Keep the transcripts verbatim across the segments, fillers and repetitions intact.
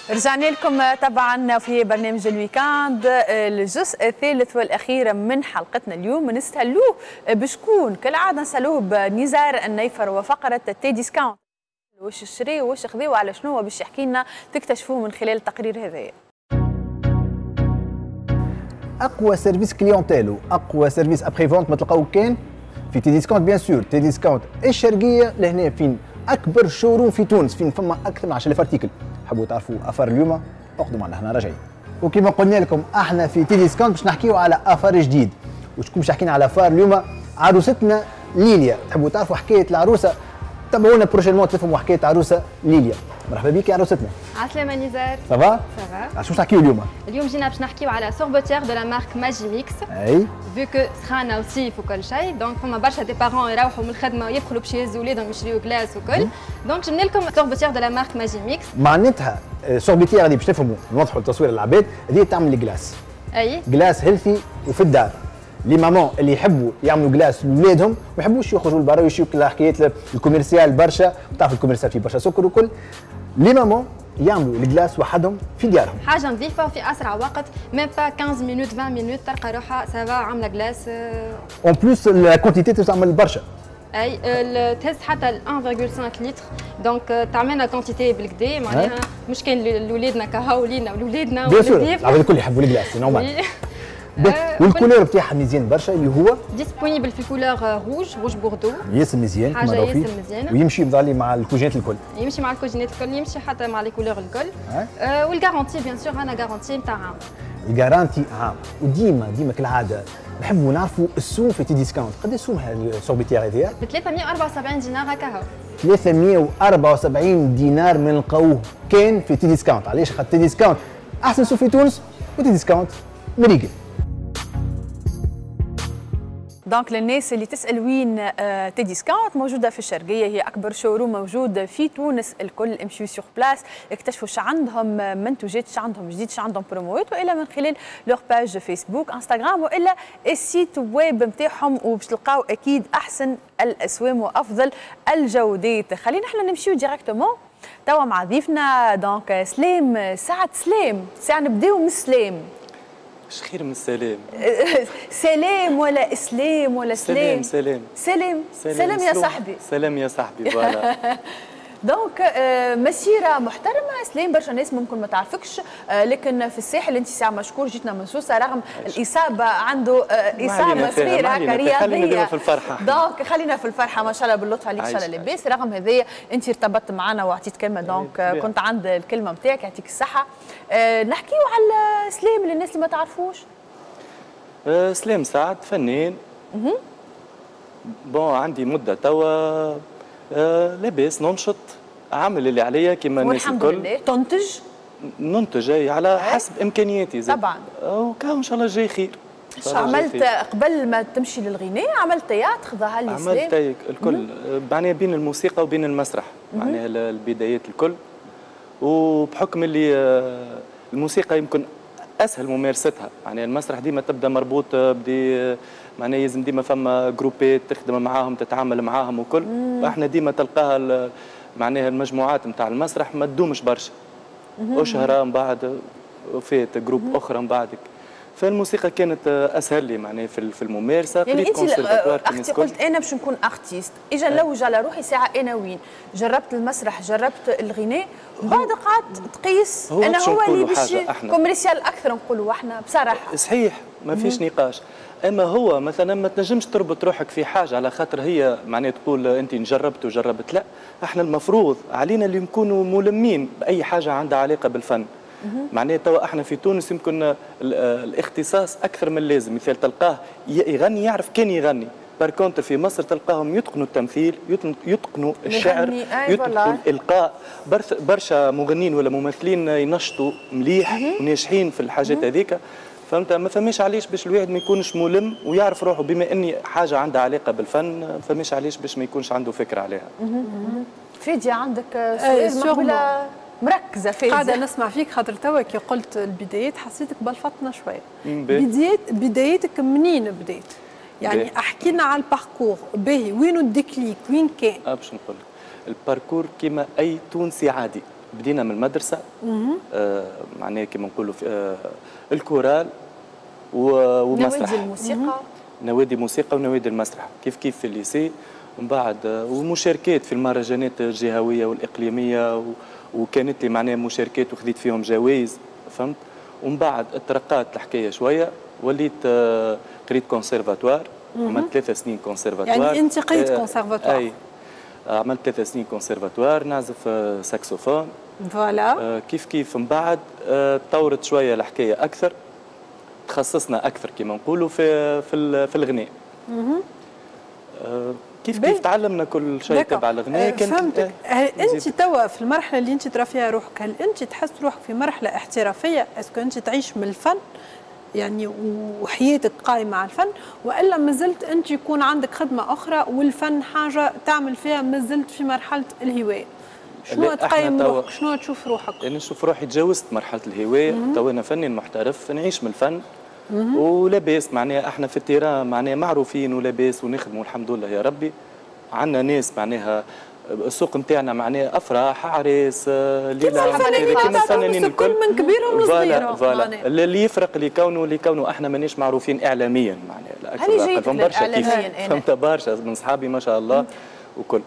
رجعنا لكم طبعا في برنامج الويكاند الجزء الثالث والاخير من حلقتنا اليوم. نستهلوه بشكون كالعاده نسالوه بنزار النيفر وفقره تي ديسكاونت واش شري واش خذي وعلى شنو باش يحكي لنا تكتشفوه من خلال التقرير هذايا. اقوى سيرفيس كليونتيل واقوى سيرفيس ابري فونت ما تلقاو كان في تي ديسكاونت بيان سور. تي ديسكاونت الشرقيه لهنا فين اكبر شوروم في تونس، فين فما اكثر من عشرة آلاف ارتيكل. حبوا تعرفوا اثار اليوم اقدموا معنا هنا راجعين. وكما قلنا لكم احنا في تي ديسكاونت باش نحكيو على اثار جديد. وشكون باش يحكينا على اثار اليوم؟ عروستنا ليليا. تحبوا تعرفوا حكايه العروسه؟ تابعونا بروشينمون تفهموا حكايه عروسه ليليا. مرحبا بك يا عروستنا. عسلامة نزار. سافا؟ سافا. شو باش نحكيو اليوم؟ اليوم جينا باش نحكيو على سوربوتيير دو لا مارك ماجي ميكس. اي فيو كو سخانه وصيف وكل شيء، دونك فما برشا دي بارون يروحوا من الخدمه ويدخلوا باش يهزوا ولادهم يشريوا كلاس وكل، دونك جبنا لكم سوربوتيير دو لا مارك ماجي ميكس. معناتها سوربوتيير هذه باش تفهموا نوضحوا التصوير للعباد، هذه تعمل الكلاس. اي كلاس هيلثي وفي الدار. لي مامون اللي يحبوا يعملوا كلاس لولادهم ما يحبوش يخرجوا لبرا ويشوفوا حكايات الكوميرسيال برشا، تعرف الكوميرسيال فيه برشا سكر وكل. لي مامون يعملوا الكلاس وحدهم في ديارهم. حاجه نظيفه وفي اسرع وقت، ميم با خمسطاش مينوت عشرين مينوت تلقى روحها سافا عامله كلاس. اون بلوس لا كونتيتي تعمل برشا. اي تهز حتى ال واحد فاصلة خمسة لتر، دونك تعملنا كونتيتي بالكدا، معناها مش كان لولادنا كهو لينا ولولادنا بيان سور العباد الكل يحبوا الكلاس سي نورمال. والكولور بتاعها مزيان برشا اللي هو ديسبونيبل في كولور روج روج بوردو. ياسر مزيان كما راهو فيه ويمشي مظلي مع الكوجينات الكل. يمشي مع الكوجينات الكل، يمشي حتى مع لي كولور الكل. آه والجارونتي بيان سور انا جارونتي نتاع عام. الجارانتي عام. وديما ديما كالعاده نحبوا نعرفوا السوم في تي ديسكاونت. قد السوم السوربيتيير هذيا؟ ب ثلاثمية وأربعة وسبعين دينار هكا هو. ثلاثمية وأربعة وسبعين دينار من نلقاوه كان في تي ديسكاونت. علاش؟ خاطر تي ديسكاونت احسن سوق في تونس وتي ديسكاونت مريقل. دونك للناس اللي تسال وين آه تي ديسكاونت، موجوده في الشرقيه، هي اكبر شوروم موجود في تونس الكل. امشيو سور بلاس اكتشفوا ش عندهم منتوجات، ش عندهم جديد، ش عندهم بروموات، والا من خلال لوغ باج فيسبوك انستغرام والا السيت ويب نتاعهم، وباش تلقاو اكيد احسن الاسوام وافضل الجودات. خلينا احنا نمشيو ديريكتومون توا مع ضيفنا. دونك سلام سعد سلام، ساعه نبداو من سلام. ايش خير من السلام؟ سلام ولا اسلام ولا سلام؟ سلام سلام سلام سلام يا صاحبي. سلام يا صاحبي فوالا. دونك مسيره محترمه سلام. برشا ناس ممكن ما تعرفكش، لكن في الساحل انت ساعه مشكور جيتنا من سوسه رغم الاصابه، عنده اصابه صغيره هكا رياضيه. خلينا في الفرحه. دونك خلينا في الفرحه ما شاء الله باللطف عليك ان شاء الله لاباس. رغم هذايا انت ارتبطت معنا واعطيت كلمه، دونك كنت عند الكلمه نتاعك يعطيك الصحه. أه نحكيو على سلام للناس اللي ما تعرفوش. أه سلام سعد فنان. اها بون عندي مده توا أه لاباس ننشط، عامل اللي عليا كيما الناس الكل. والحمد لله. تنتج؟ ننتج اي على حسب امكانياتي زي. طبعا. وكا ان شاء الله جاي خير. عملت قبل ما تمشي للغناء عملت تياتر ظهر لي سلام؟ عملت الكل معناها بين الموسيقى وبين المسرح، معناها البدايات الكل. وبحكم اللي الموسيقى يمكن اسهل ممارستها، يعني المسرح ديما تبدا مربوط بدي معناها لازم ديما فما جروبات تخدم معاهم تتعامل معاهم وكل. احنا ديما تلقاها معناها المجموعات نتاع المسرح ما تدومش برشا، اشهر من بعد فات جروب اخرى من بعدك. فالموسيقى كانت اسهل لي معناها في الممارسه. يعني انت اختي قلت انا باش نكون ارتيست، اجا نلوج على روحي ساعه انا وين جربت المسرح جربت الغناء، بعد قعدت تقيس انا هو اللي باش كوميرسيال اكثر نقولوا احنا بصراحه. صحيح ما فيش نقاش. اما هو مثلا ما تنجمش تربط روحك في حاجه على خاطر هي معناها تقول انت جربت وجربت، لا احنا المفروض علينا اللي نكونوا ملمين باي حاجه عندها علاقه بالفن. معناها توا احنا في تونس يمكن الاختصاص اكثر من اللازم. مثال تلقاه يغني يعرف كان يغني، باركونتر في مصر تلقاهم يتقنوا التمثيل، يتقنوا الشعر، يتقنوا الالقاء. برشا مغنيين ولا ممثلين ينشطوا مليح وناجحين في الحاجات هذيك. فهمت؟ ما فماش علاش باش الواحد ما يكونش ملم ويعرف روحه، بما اني حاجه عندها علاقه بالفن ما فماش علاش باش ما يكونش عنده فكره عليها. فاديه عندك سؤال مقبله مركزه فيه قاعده نسمع فيك خاطر توا كي قلت البدايات حسيتك بلفطنا شويه. بدايات بداياتك منين بدات؟ يعني بي. احكي لنا على الباركور باهي، وين الديكليك وين كان؟ اه باش نقول الباركور كيما اي تونسي عادي، بدينا من المدرسه آه معناها كيما نقولوا آه الكورال ومسرح، نوادي الموسيقى، نوادي موسيقى ونوادي المسرح كيف كيف في الليسي، ومن بعد ومشاركات في المهرجانات الجهويه والاقليميه، وكانت لي معناها مشاركات وخذيت فيهم جوائز فهمت. ومن بعد ترقات الحكايه شويه، وليت قريت كونسيرفاتوار، عملت ثلاث سنين كونسيرفاتوار. يعني انت قريت كونسيرفاتوار؟ اي عملت ثلاث سنين كونسيرفاتوار، نعزف ساكسوفون. فوالا كيف كيف من بعد تطورت شويه الحكايه اكثر، تخصصنا اكثر كما نقولوا في في في الغناء. كيف كيف تعلمنا كل شيء تبع الغناء. كان فهمتك. هل انت توا في المرحله اللي انت ترى فيها روحك، هل انت تحس روحك في مرحله احترافيه؟ اسكو انت تعيش من الفن يعني وحياتك قائمه على الفن، والا مازلت انت يكون عندك خدمه اخرى والفن حاجه تعمل فيها مازلت في مرحله الهوايه؟ شنو تقيم روحك؟ شنو تشوف روحك؟ يعني نشوف روحي تجاوزت مرحله الهوايه، تو انا فنان محترف نعيش من الفن ولاباس معناها احنا في التيران معناها معروفين ولاباس ونخدموا الحمد لله يا ربي. عندنا ناس معناها السوق نتاعنا معناها افراح اعراس ليله كيما الفنانين الكل من كبيرهم وصغيرهم. فوالا اللي يفرق اللي كونه اللي كونه احنا ماناش معروفين اعلاميا معناها. هل جيت اعلاميا؟ فهمت برشا من صحابي ما شاء الله وكل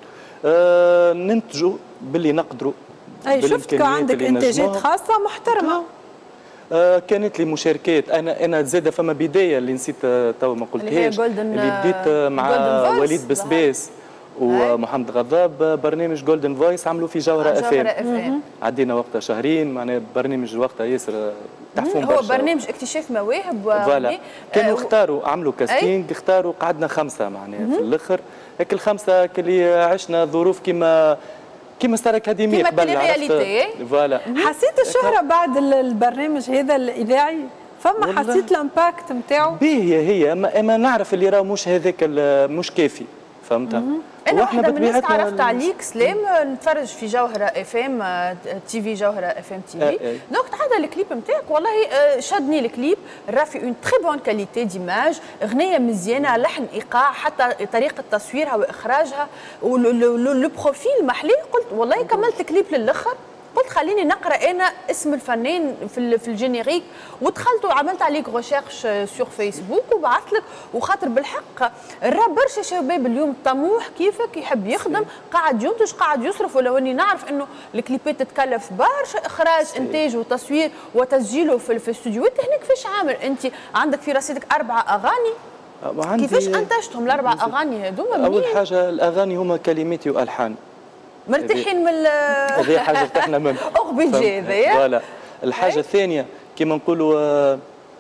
آه ننتجوا باللي نقدروا. اي شفتك عندك انتاجات خاصه محترمه. آه كانت لي مشاركات، انا انا زاده فما بدايه اللي نسيت تو ما قلتهاش، اللي بديت مع وليد بسباس ومحمد غضاب برنامج جولدن فويس عملوا في جوهره اف ام. عدينا وقتها شهرين معناها برنامج وقتها ياسر تحفون برشا. هو برنامج اكتشاف مواهب فوالا كانوا اختاروا عملوا كاستينغ اختاروا قعدنا خمسه معناها في الاخر. هيك الخمسه اللي عشنا ظروف كيما كيما ستار اكاديمي قبل عرفت فوالا. حسيت الشهره بعد البرنامج هذا الاذاعي؟ فما حسيت الامباكت نتاعو؟ باهيه هي ما, ما نعرف اللي راه مش هذاك مش كافي فهمتها. انا واحده من الناس تعرفت عليك سلام نتفرج في جوهره اف ام تي في جوهره اف ام تي في دونك هذا الكليب نتاعك والله شدني الكليب راه في اون تري بون كاليتي ديماج، اغنيه مزيانه لحن ايقاع حتى طريقه تصويرها واخراجها ولو بروفيل محلي. قلت والله كملت كليب للاخر، قلت خليني نقرا انا اسم الفنان في في الجينيريك، ودخلت وعملت عليك ريشيرش سور فيسبوك وبعثت لك. وخاطر بالحق راه برشا شباب اليوم طموح كيفك يحب يخدم قاعد ينتج قاعد يصرف، ولو اني نعرف انه الكليبات تتكلف برشا اخراج انتاج وتصوير وتسجيله في في الاستوديوهات. هنا كيفاش عامل انت؟ عندك في رصيدك اربع اغاني، كيفاش انتجتهم الاربع اغاني هذوما؟ اول حاجه الاغاني هما كلماتي والحان مرتاحين من هذه حاجه ارتحنا منها اوغ بيجي هذايا. فوالا. الحاجه الثانيه كيما نقولوا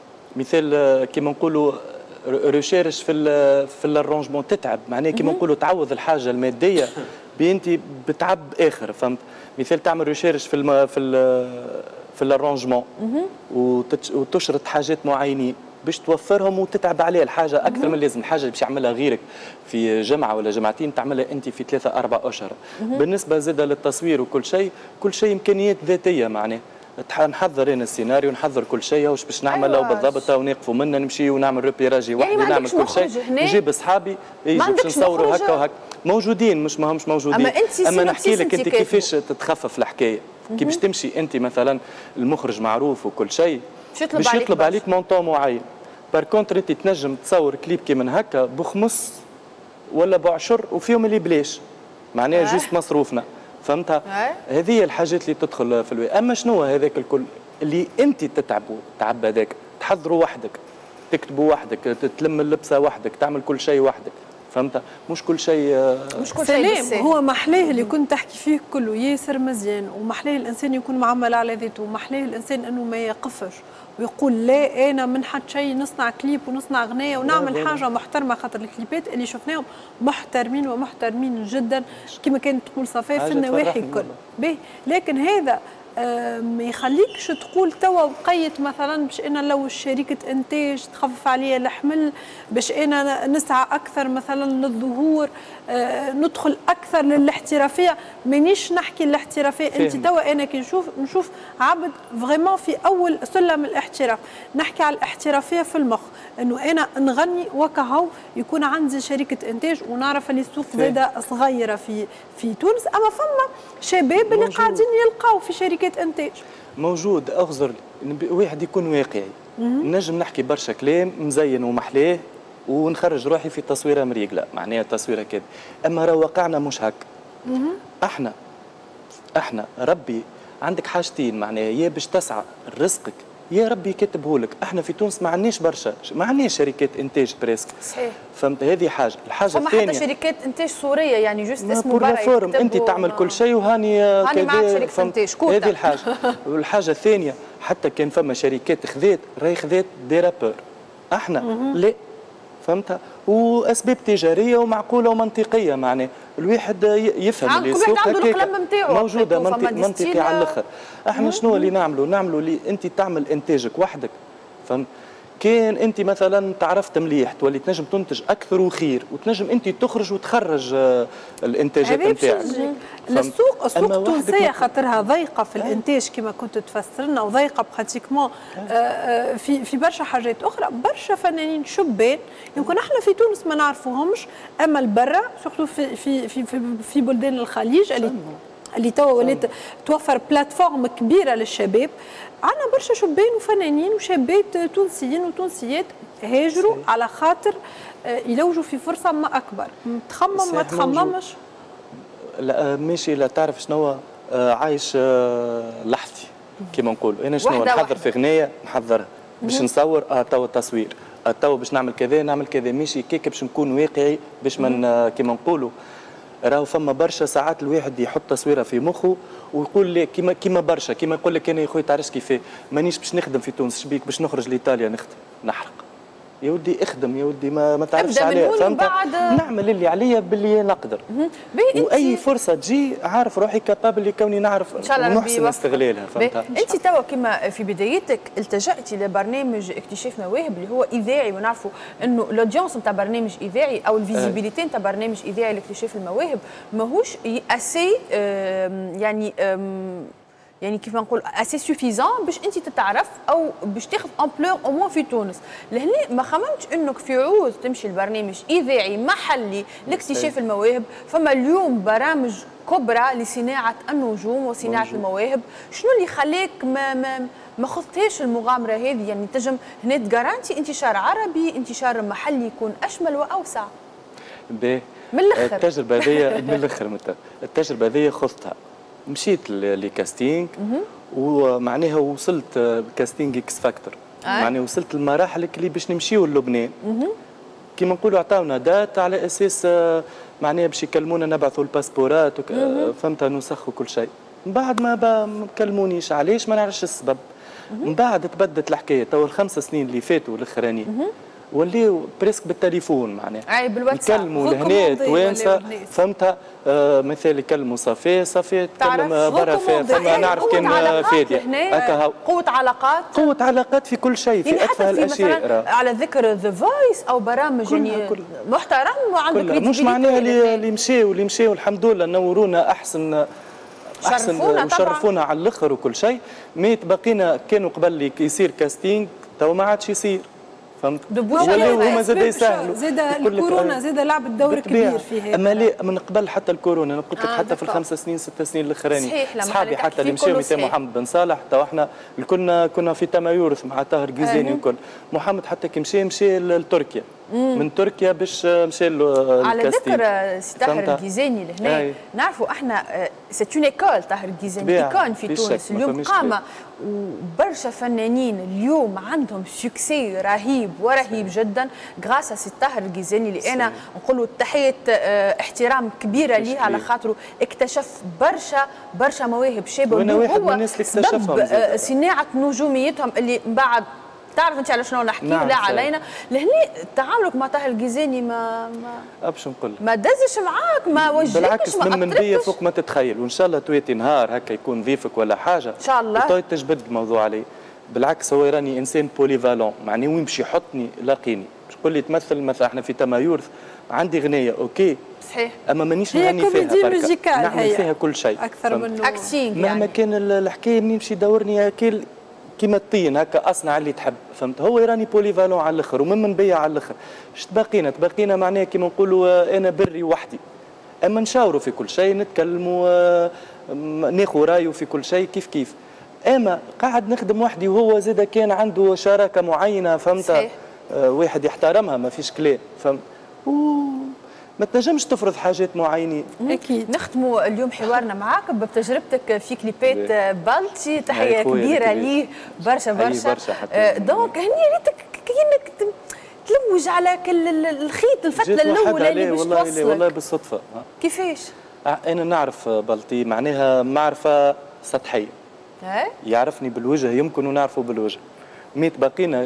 مثال كيما نقولوا ريشيرش في ال في الارونجمون تتعب معناها كيما نقولوا تعوض الحاجه الماديه بانت بتعب اخر فهمت. مثال تعمل ريشيرش في الم في ال في الارونجمون وتشرط حاجات معينين باش توفرهم وتتعب عليها الحاجه اكثر من اللازم. الحاجه اللي باش يعملها غيرك في جمعه ولا جمعتين تعملها انت في ثلاثه اربع اشهر. بالنسبه زاده للتصوير وكل شيء كل شيء امكانيات ذاتيه معناه نحضر انا السيناريو نحضر كل شيء واش باش نعمل أيوة. بالضبط ونوقفوا منا نمشي ونعمل ريبيراجي يعني وحدي نعمل كل شيء نجيب اصحابي يجوا باش نصوروا هكا وهكا موجودين مش ماهمش موجودين. اما, انت أما نحكي لك انت كيفاش تتخفف الحكايه كي باش تمشي انت مثلا المخرج معروف وكل شيء باش يطلب عليك مونطون معين. بار كونتر انت تنجم تصور كليب كي من هكا بخمس ولا بعشر وفيهم اللي بلاش معناها جوست مصروفنا فهمتها. هذه هي الحاجات اللي تدخل في الوي. اما شنو هذاك الكل اللي انت تتعبوا تعب هذاك تحضروا وحدك تكتبوا وحدك تلم اللبسه وحدك تعمل كل شيء وحدك فهمت. مش كل شيء مش كل شيء سلام. هو محلاه اللي كنت تحكي فيه كله ياسر مزيان، ومحلاه الانسان يكون معمل على ذاته، ومحلاه الانسان انه ما يقفش ويقول لا انا من حد شيء نصنع كليب ونصنع اغنيه ونعمل حاجه محترمه. خاطر الكليبات اللي شفناهم محترمين ومحترمين جدا كما كانت تقول صفاء في النواحي الكل باهي. لكن هذا ما يخليكش تقول توا بقيت مثلا باش انا لو شركه انتاج تخفف عليا الحمل باش انا نسعى اكثر مثلا للظهور ندخل اكثر للاحترافيه. مانيش نحكي الاحترافيه انت توا انا كي نشوف نشوف عبد فريمون في اول سلم الاحتراف الاحتراف، نحكي على الاحترافيه في المخ، انه انا نغني وكهو يكون عندي شركه انتاج ونعرف اللي السوق زاده صغيره في في تونس، اما فما شباب اللي قاعدين يلقاو في شركات انتاج. موجود. اغزر واحد يكون واقعي، نجم نحكي برشا كلام مزين ومحلاه ونخرج روحي في تصويره مريقله، معناها تصويره كذا، اما راه واقعنا مش هكا. احنا احنا ربي عندك حاجتين، معناها يا باش تسعى رزقك يا ربي كاتبه لك. احنا في تونس ما عندناش برشا، ما عندناش شركات انتاج بريسك. صحيح. فهمت؟ هذه حاجه. الحاجه الثانيه فما حتى شركات انتاج سوريه يعني جوست اسمه برا فورم انت تعمل كل شيء وهاني هاني معك شركه انتاج كوتا. هذه الحاجه. والحاجه الثانيه حتى كان فما شركات خذات راهي خذات دي رابور، احنا لا. فهمتها؟ واسباب تجاريه ومعقوله ومنطقيه، معناه الواحد يفهم اللي السوق هكاك موجوده منطق منطقي على الاخر. احنا شنو اللي نعملوا؟ نعملوا اللي انت تعمل انتاجك وحدك. فهمت؟ كان انت مثلا تعرفت مليح تولي تنجم تنتج اكثر وخير، وتنجم انت تخرج وتخرج الانتاجات نتاعك. السوق السوق التونسيه خاطرها ضيقه في الانتاج كما كنت تفسر لنا، وضيقه براتيكمون في في برشا حاجات اخرى. برشا فنانين شبان يمكن احنا في تونس ما نعرفوهمش، اما البرا سورتو في في في في, في بلدان الخليج اللي اللي توا ولات توفر بلاتفورم كبيره للشباب. عندنا برشا شبان وفنانين وشابات تونسيين وتونسيات هاجروا على خاطر يلوجوا في فرصه ما اكبر. تخمم ما تخممش؟ لا ماشي. لا تعرف شنو عايش لحظتي كيما نقولوا. انا شنو نحضر في غنايه نحضرها باش نصور اه توا تصوير، اه توا باش نعمل كذا نعمل كذا، ماشي كيك باش نكون واقعي باش من كيما نقولوا. راهو فما برشا ساعات الواحد يحط تصويره في مخه ويقول لي كيما كيما برشا كيما يقول لك انا يا خويا تعرفش كيفاه مانيش باش نخدم في تونس، شبيك باش نخرج لايطاليا نخدم نحرق. يا ودي اخدم يا ودي، ما, ما تعرفش عليها. فهمت؟ بعد... نعمل اللي عليا باللي نقدر، واي فرصه تجي عارف روحي كابابل كوني نعرف ونحسن استغلالها. فهمت؟ انت توا كما في بدايتك التجأتي لبرنامج اكتشاف مواهب اللي هو اذاعي، ونعرفوا انه الاودينس نتاع برنامج اذاعي او الفيزيبيليتي نتاع برنامج اذاعي لاكتشاف المواهب ماهوش اسي يعني يعني كيف نقول اسي سوفيزون باش انت تتعرف او باش تاخذ امبلور او موان في تونس. لهنا ما خممتش انك في عوز تمشي لبرنامج اذاعي محلي لاكتشاف المواهب. فما اليوم برامج كبرى لصناعه النجوم وصناعه موجود. المواهب. شنو اللي خلاك ما ما ما خذتيش المغامره هذه؟ يعني تنجم هنا تجارانتي انتشار عربي، انتشار محلي يكون اشمل واوسع. باهي من الاخر التجربه هذه من الاخر التجربه هذه خذتها، مشيت لكاستينغ ومعناها وصلت كاستينغ اكس فاكتور. معناها وصلت المراحل اللي باش نمشيو للبنان كيما نقولوا عطاونا دات على اساس معناها باش يكلمونا نبعثوا الباسبورات فهمت نسخوا كل شيء. من بعد ما ما كلمونيش علاش ما نعرفش السبب. من بعد تبدت الحكايه. تو الخمس سنين اللي فاتوا الاخرانيين وليو بريسك بالتليفون معناها اي بالواتساب يكلموا لهنا توانسه. فهمتها؟ آه مثال يكلموا صافي صافي تكلم برا فما نعرف كان فادي هكا قوه علاقات قوه علاقات في كل شيء في اتفه الاشياء. على ذكر ذا فويس او برامج يعني محترم وعندك مش معناها اللي مشاو اللي مشاو الحمد لله نورونا احسن احسن وشرفونا على الاخر وكل شيء. مي تبقينا كانوا قبل يصير كاستينغ تو ما عادش يصير. فهمت؟ ولاو هما زاد يسهلوا. زاد الكورونا زاد لعبت دور كبير في هذا. اما لا من قبل حتى الكورونا انا قلت لك آه حتى في الخمس سنين ست سنين الاخرانيين صحابي حتى اللي مشاو مثل محمد بن صالح تو احنا كنا كنا في تمايورث مع طاهر جيزاني وكل. محمد حتى كي مشى مشى لتركيا. من تركيا باش مشى له على ذكر سي طاهر الجيزاني لهنا نعرفوا احنا سيت اون ايكول طاهر الجيزاني ايكون في تونس اليوم قامه وبرشا فنانين اليوم عندهم سكسي رهيب ورهيب جدا غراس سي طاهر الجيزاني اللي انا نقول له تحيه احترام كبيره ليه على خاطره اكتشف برشا برشا مواهب شابه وانا واحد من الناس اللي اكتشفهم صناعه نجوميتهم اللي من بعد تعرف انت على شنو نحكي نعم لا علينا. لهني تعاملك مع طاهر الجيزاني ما ما ابش نقول ما دزش معاك ما وجهكش بالعكس من من بيا فوق ما تتخيل. وان شاء الله تويتي نهار هكا يكون ضيفك ولا حاجه ان شاء الله وطيب تجبد الموضوع عليه. بالعكس هو يراني انسان بوليفالون معني وين باش يحطني لاقيني. مش تقول لي تمثل مثلا احنا في تمايورث عندي غنيه اوكي صحيح اما مانيش نغني فيها بركه نعمل فيها كل شيء اكثر منه اكتينغ مهما يعني. كان الحكايه منين باش يدورني كل كيما الطين هكا اصنع اللي تحب فهمت. هو يراني بولي فالون على الاخر ومن نبيع على الاخر. اش تبقينا تبقينا معناها كيما نقولوا انا بري وحدي، اما نشاوروا في كل شيء نتكلموا ناخذ رايه في كل شيء كيف كيف. اما قاعد نخدم وحدي وهو زاد كان عنده شراكه معينه فهمت. صحيح. آه واحد يحترمها ما فيش كلام فهمت. ما تنجمش تفرض حاجات معينين. اكيد. نختموا اليوم حوارنا معاك بتجربتك في كليبات بالتي. تحيه كبيره ليه برشا برشا. دونك هني ريتك كأنك تلوج على كل الخيط الفتله الاولى اللي باش توصلك. والله بالصدفه. كيفاش؟ انا نعرف بلطي معناها معرفه سطحيه. يعرفني بالوجه يمكن ونعرفه بالوجه. ميت باقينا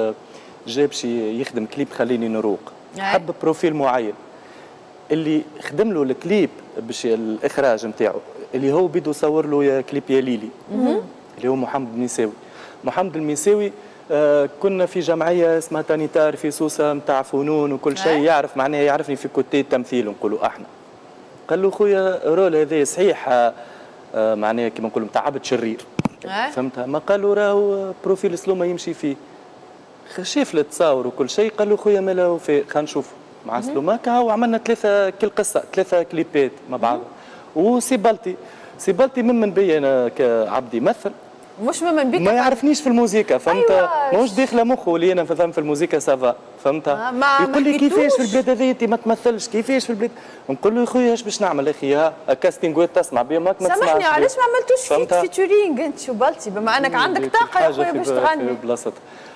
جاب شي يخدم كليب خليني نروق. حب بروفيل معين اللي خدم له الكليب باش الاخراج نتاعو اللي هو بده يصور له يا كليب يا ليلي اللي هو محمد الميساوي. محمد الميساوي آه كنا في جمعيه اسمها تانيتار في سوسه نتاع فنون وكل شيء. يعرف معناها يعرفني في كوتي التمثيل نقولوا احنا. قال له خويا رول هذا صحيح آه معناها كيما نقولوا نتاع عبد شرير فهمتها. ما قال له راهو بروفيل سلومه يمشي فيه. شاف التصاور وكل شيء قال له خويا مالا وفاء خلينا نشوفوا مع سلوماكا. وعملنا ثلاثه كل قصه ثلاثه كليبات مع بعض. وسي بلطي سي بلطي ممن بي انا كعبد يمثل مش ممن بيك ما يعرفنيش في الموسيقى فهمت. أيوة. ماهوش داخله مخه اللي انا فهم في الموسيقى سافا فهمت. آه يقول لي كيفاش في البلاد هذه انت ما تمثلش كيفاش في البلاد. نقول له يا خويا اش باش نعمل اخي ها كاستينغوات تسمع بها ماك ما تسمعش. سامحني علاش ما عملتوش فيت فيتشورينغ انت وبلطي بما انك عندك طاقه يا خويا باش تغني. بلاصتها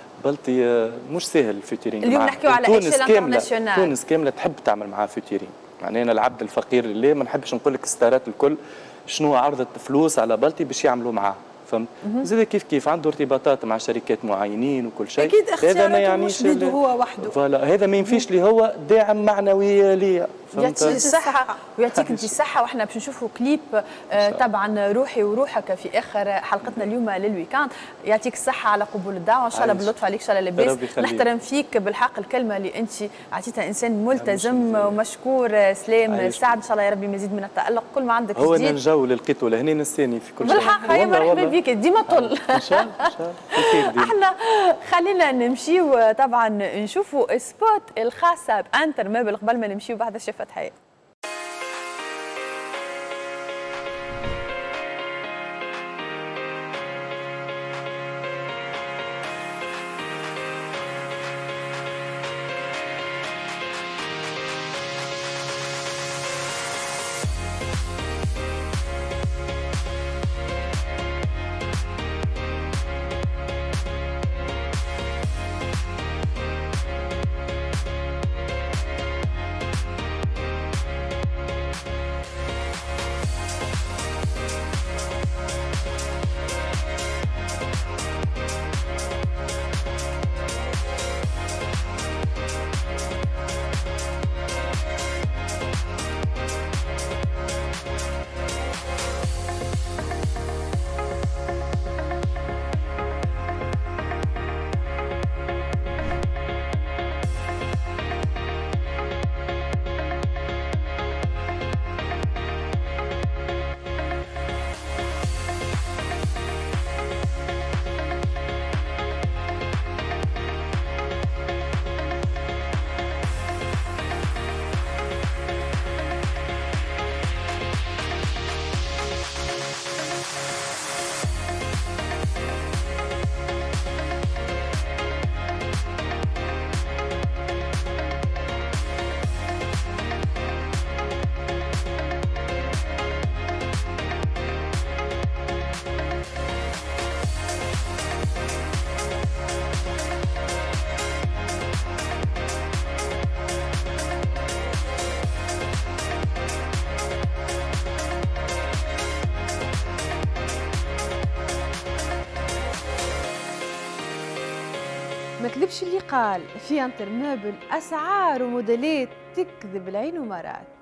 بلطي مش سهل الفيتشورينغ. اليوم نحكيو على اكسل انترناسيونال. تونس كامله تحب تعمل معاه فيتشورينغ. يعني انا العبد الفقير اللي ما نحبش نقول لك الستارات الكل شنو عرضت فلوس على بلطي باش يعملوا معاه فهمت. زاد كيف كيف عنده ارتباطات مع شركات معينين وكل شيء. اكيد اختياراته مش بيده هو وحده. فوالا هذا ما ينفيش لي هو داعم معنوي ليا. يعطيك الصحة ويعطيك انت الصحة. واحنا باش نشوفوا كليب آه طبعا روحي وروحك في اخر حلقتنا اليوم للويكاند. يعطيك الصحة على قبول الدعوة ان شاء الله باللطف عليك ان شاء الله لاباس. نحترم فيك بالحق الكلمة اللي انت اعطيتها انسان ملتزم ومشكور. سلام سعد ان شاء الله يا ربي مزيد من التألق كل ما عندك هو جديد. هو الجو اللي لقيته لهنا نساني في كل شيء. بالحق هيا مرحبا بك ديما طل. ان شاء الله ان شاء الله. احنا خلينا نمشيو طبعا نشوفوا سبوت الخاصة بانتر ميبل قبل ما نمشيو بعد شفة حياة. ما كذبش اللي قال في انتر ميبل اسعار وموديلات تكذب العين ومرات.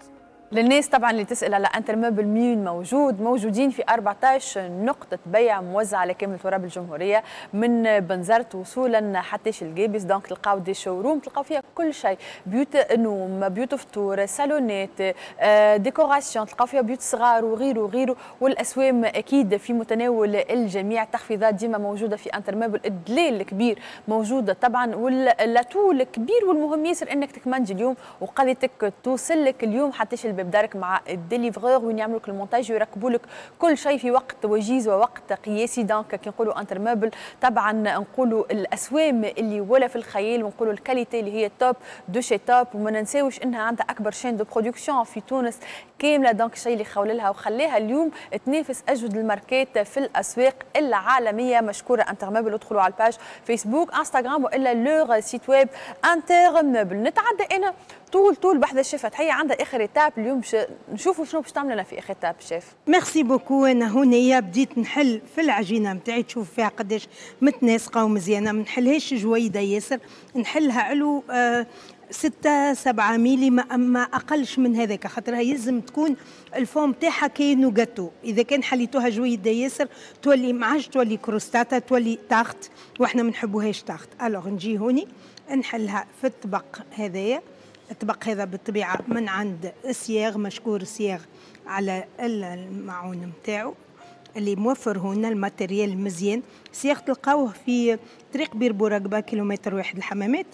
للناس طبعا اللي تسال على انترموبل مين موجود، موجودين في أربعطاش نقطه بيع موزعه على كامل تراب الجمهوريه من بنزرت وصولا حتى القابس. دونك تلقاو دي شوروم تلقاو فيها كل شيء، بيوت نوم، بيوت فطور، صالونات، ديكوراسيون، تلقاو فيها بيوت صغار وغيره وغيره. والاسوام اكيد في متناول الجميع، التخفيضات ديما موجوده في انترموبل، الدليل الكبير موجوده طبعا، واللاتو الكبير والمهم ياسر انك تكمنجي اليوم وقضيتك توصل لك اليوم حتى باب دارك مع الديليفرور وين يعملوا لك المونتاج ويركبوا لك كل شيء في وقت وجيز ووقت قياسي. دونك كي نقولوا انترموبل طبعا نقولوا الاسوام اللي ولا في الخيال، ونقولوا الكاليتي اللي هي توب دو شي توب، وما ننساوش انها عندها اكبر شين دو برودكسيون في تونس كامله. دونك الشيء اللي خول لها وخليها اليوم تنافس اجود الماركات في الاسواق العالميه. مشكوره انترموبل، ادخلوا على الباج فيسبوك انستغرام والا لور سيت ويب انترموبل. نتعدى انا طول طول بحذا الشيف، هي عندها اخر ايتاب اليوم، باش نشوفوا شنو باش تعمل لنا في اخر ايتاب شيف. ميرسي بوكو. انا هنا بديت نحل في العجينه نتاعي، تشوف فيها قداش متناسقه ومزيانه، ما نحلهاش جويده ياسر، نحلها علو آه ستة سبعة ميلي، ما, ما أقلش من هذاك، خاطرها يلزم تكون الفوم تاعها كأنه جاتو. إذا كان حليتوها جويدة ياسر تولي ما عادش تولي كروستاتا، تولي تاخت، وإحنا ما نحبوهاش تاخت. ألوغ نجي هوني نحلها في الطبق هذايا. الطبق هذا بالطبيعة من عند سياغ، مشكور سياغ على المعون متاعو اللي موفر هنا الماتريال المزيان. سياغ تلقاوه في طريق بير بوراقبة كيلومتر واحد الحمامات،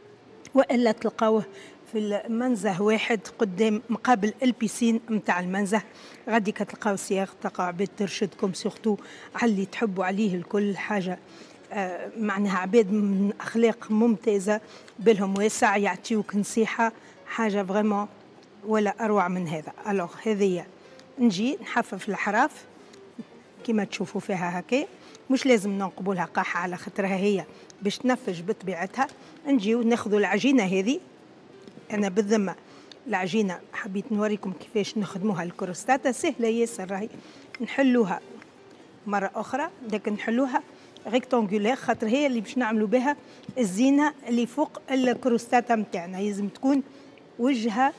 والا تلقاوه في المنزه واحد قدام مقابل البيسين متاع المنزه. غادي كتلقاو سياغ، تلقاو عباد ترشدكم سورتو على اللي تحبوا عليه الكل حاجه. آه معناها عباد من اخلاق ممتازه، بالهم واسع، يعطيوك نصيحه، حاجه فريمون ولا اروع من هذا. الوغ هذه نجي نحفف الحراف كما تشوفوا فيها هكا، مش لازم ننقبوا لها قاحه على خاطرها هي باش تنفج بطبيعتها. نجيو ناخذوا العجينه هذه، انا بالذمه العجينه حبيت نوريكم كيفاش نخدموها الكروستاتا، سهله ياسر راهي. نحلوها مره اخرى، لكن نحلوها ريكتانغولير خاطر هي اللي باش نعملوا بها الزينه اللي فوق الكروستاتا نتاعنا، لازم تكون وجهها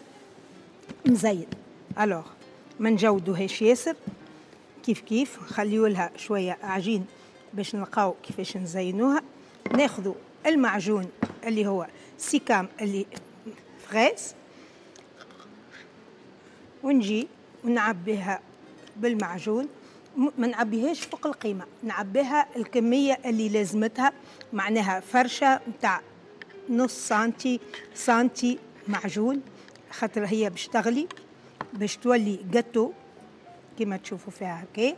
مزين. الوغ ما نجودوهاش ياسر، كيف كيف نخليو لها شويه عجين باش نلقاو كيفاش نزينوها. ناخذوا المعجون اللي هو سيكام اللي فريز، ونجي ونعبيها بالمعجون، ما نعبيهاش فوق القيمه، نعبيها الكميه اللي لازمتها، معناها فرشه نتاع نص سنتي سنتي معجون، خاطر هي باش تغلي باش تولي جاتو كما تشوفوا فيها هكا.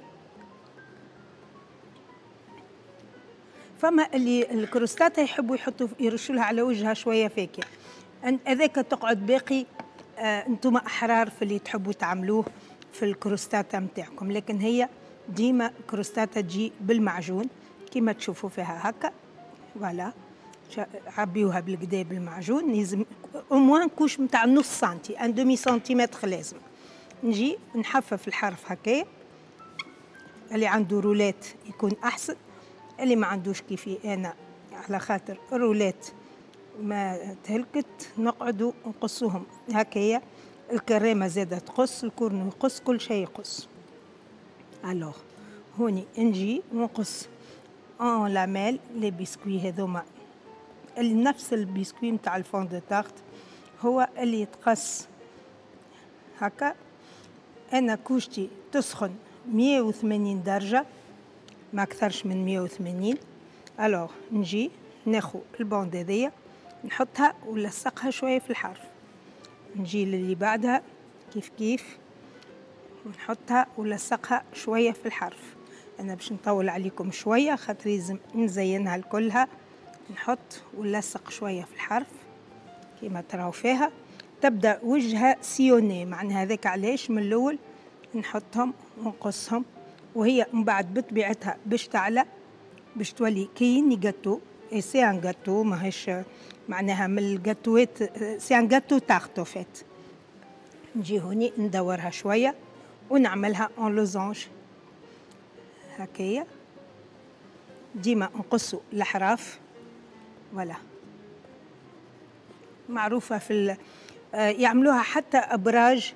فما اللي الكروستاتا يحبوا يحطوا يرشوا لها على وجهها شويه فاكهه، هذاك تقعد باقي. آه انتم احرار في اللي تحبوا تعملوه في الكروستاتا نتاعكم، لكن هي ديما الكروستاتا تجي بالمعجون كما تشوفوا فيها هكا. فوالا عبيوها بالكدا بالمعجون، لازم اوموان كوش نتاع نص سنتي، ان دومي سنتيمتر لازم. نجي نحفف الحرف هكا، اللي عنده رولات يكون احسن، اللي ما عندوش كيفي انا على خاطر الرولات ما تهلكت نقعدوا نقصوهم هكايا. الكريمه زاده تقص، الكورنو يقص، كل شيء يقص. الوغ هوني نجي ونقص اون لاميل لي بسكوي هذوما، نفس البسكوي نتاع الفون دو تارت هو اللي يتقص هكا. انا كوشتي تسخن مية وثمانين درجه، ما اكثرش من مية وثمانين. الوغ نجي ناخذ البوند هذيا نحطها ونلصقها شويه في الحرف، نجي للي بعدها كيف كيف ونحطها ونلصقها شويه في الحرف. انا باش نطول عليكم شويه خاطر لازم نزينها الكلها، نحط ونلصق شويه في الحرف كما تراو فيها. تبدا وجهها سيوني، معناها هذاك علاش من الاول نحطهم ونقصهم، وهي من بعد بطبيعتها باش تعلى باش تولي كيني جاتو. اي سي ان جاتو، ماهيش معناها من الجاتوات، سي ان جاتو تارتو فات. نجي هوني ندورها شويه ونعملها اون لوزونج هكايا، ديما نقصوا الاحراف. فوالا معروفه في يعملوها حتى ابراج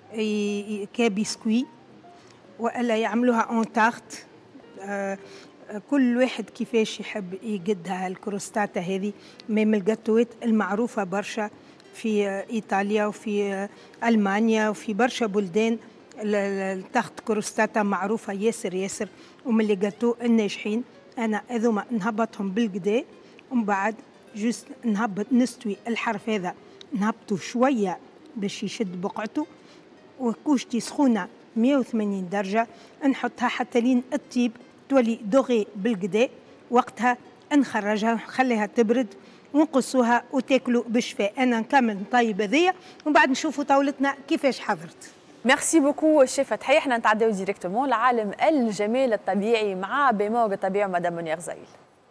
كبسكوي والا يعملوها اون تارت. آه كل واحد كيفاش يحب يقدها الكروستاتا هذه. من الجاتوات المعروفه برشا في ايطاليا وفي المانيا وفي برشا بلدان. التخت كروستاتا معروفه ياسر ياسر، ومن اللي جاتو الناجحين. انا هذوما نهبطهم بالقدا ومن بعد جوست نهبط نستوي الحرف هذا نهبطه شويه باش يشد بقعته، وكوشتي سخونه مية وثمانين درجه نحطها حتى لين الطيب تولي دوغي بالقدا. وقتها نخرجها نخليها تبرد ونقصوها وتاكلوا بشفاء. انا نكمل نطيب هذيا ومن بعد نشوفوا طاولتنا كيفاش حضرت. ميرسي بوكو الشيف فتحي. احنا نتعداو ديريكتومون لعالم الجمال الطبيعي مع بموج الطبيعي مدام منير غزايل.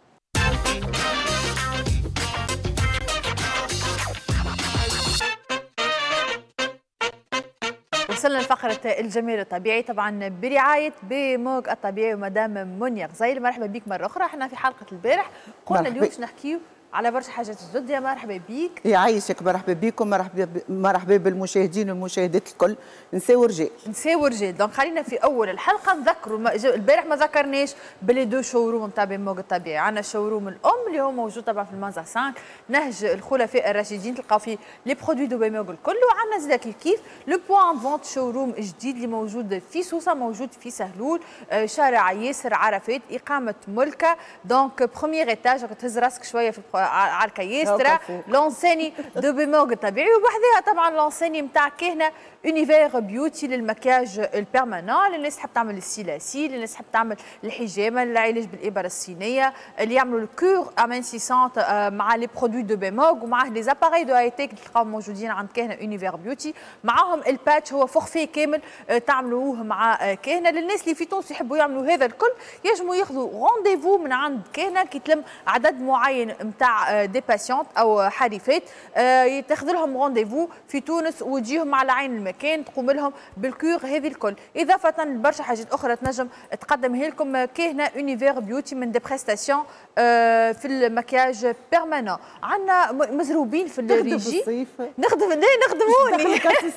وصلنا لفقرة الجمال الطبيعي طبعا برعاية بموج الطبيعي ومدام منير غزايل. مرحبا بك مرة أخرى. احنا في حلقة البارح قلنا اليوم باش نحكيو على برشا حاجات جدد. يا مرحبا بيك. يعيشك. مرحبا بكم. مرحبا مرحبا بالمشاهدين والمشاهدات الكل. نساو رجال نساو رجال. دونك خلينا في اول الحلقه نذكروا البارح ما ذكرناش باللي دو شوروم نتاع بموج الطبيعي. عندنا شوروم الام اللي هو موجود طبعا في المازا خمسة نهج الخلفاء الراشدين، تلقاو فيه لي برودوي دو بموج الكل. وعندنا زاد كيف كيف لو بوان فونت شوروم جديد اللي موجود في سوسه، موجود في سهلول، شارع ياسر عرفات، اقامه ملكه. دونك بروميير ايتاج تهز راسك شويه في على الكيسترا لونسيني دو بموج الطبيعي، وبحذاها طبعا لونسيني نتاع كهنه اونيفير بيوتي للمكياج البيرمانون للناس تحب تعمل السيلاسي، للناس تحب تعمل الحجامه، العلاج بالابر الصينيه، اللي يعملوا الكور امانسيسونت مع لي برودوي دو بموج، ومعاه لي زاباري دو اي تيك تلقاهم موجودين عند كهنه اونيفير بيوتي. معاهم الباتش هو فورفي كامل تعملوه مع كهنه. للناس اللي في تونس يحبوا يعملوا هذا الكل يجموا ياخذوا رونديفو من عند كهنه كي تلم عدد معين نتاع دي باسيونت او حريفات، يتاخذ لهم رونديفو في تونس وتجيهم على عين المكان تقوم لهم بالكور هذه الكل. اضافه لبرشا حاجات اخرى تنجم تقدمها لكم كهنه اونيفير بيوتي من دي بريستاسيون في المكياج بيرمانون. عندنا مزروبين في الريجي نخدم ليه نخدموني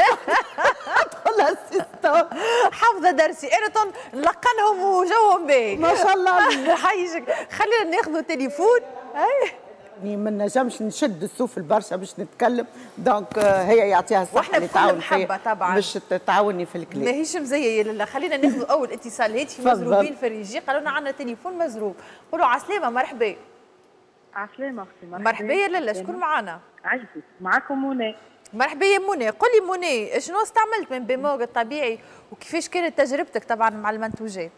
ادخل اسيستون حافظه درسي انا نلقنهم وجوهم باهي ما شاء الله. حيجك. خلينا ناخذوا تليفون. ما نجمش نشد السوف البرشا باش نتكلم، دونك هي يعطيها الصحه اللي تعاون فيا طبعا باش تعاوني في الكلام. ماهيش مزيه لا. خلينا ناخذ اول اتصال هاتفي. مزروبين في الريجي قالوا لنا عندنا تليفون مزروب. قولوا عسلامه. مرحبا. عسلامه اختي. مرحبا. مرحبا يا لاله. شكون معنا؟ عايشك. معاكم منى. مرحبا يا منى. قولي منى شنو استعملت من بموج الطبيعي وكيفاش كانت تجربتك طبعا مع المنتوجات؟